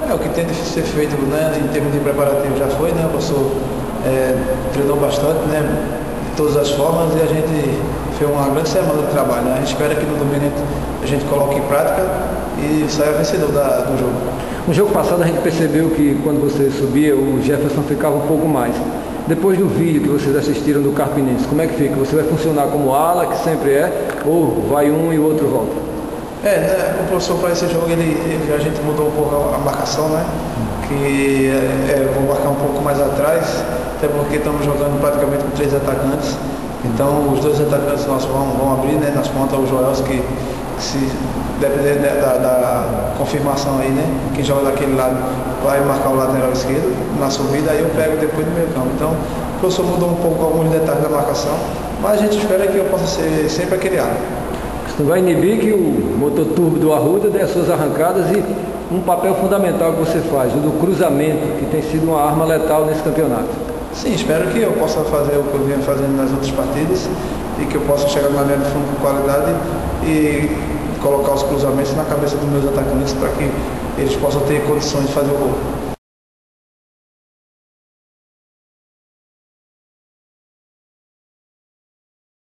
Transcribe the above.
O que tem de ser feito, né, em termos de preparativo já foi, né? O professor treinou bastante, né? De todas as formas, e a gente fez uma grande semana de trabalho, né? A gente espera que no domingo a gente coloque em prática e saia vencedor do jogo. No jogo passado a gente percebeu que quando você subia, o Jefferson ficava um pouco mais. Depois do vídeo que vocês assistiram do Carpinense, como é que fica? Você vai funcionar como ala, que sempre é, ou vai um e o outro volta? Né, o professor para esse jogo, a gente mudou um pouco a marcação, né? Que vou marcar um pouco mais atrás, até porque estamos jogando praticamente com 3 atacantes. Então os 2 atacantes nossos vão abrir, né, nas pontas, o Joel, que se depender da confirmação aí, né? Quem joga daquele lado vai marcar o lateral esquerdo na subida, aí eu pego depois no meio campo. Então o professor mudou um pouco alguns detalhes da marcação, mas a gente espera que eu possa ser sempre aquele ala. Isso não vai inibir que o motor turbo do Arruda dê as suas arrancadas e um papel fundamental que você faz, o do cruzamento, que tem sido uma arma letal nesse campeonato. Sim, espero que eu possa fazer o que eu venho fazendo nas outras partidas e que eu possa chegar na linha de fundo com qualidade e colocar os cruzamentos na cabeça dos meus atacantes para que eles possam ter condições de fazer o gol.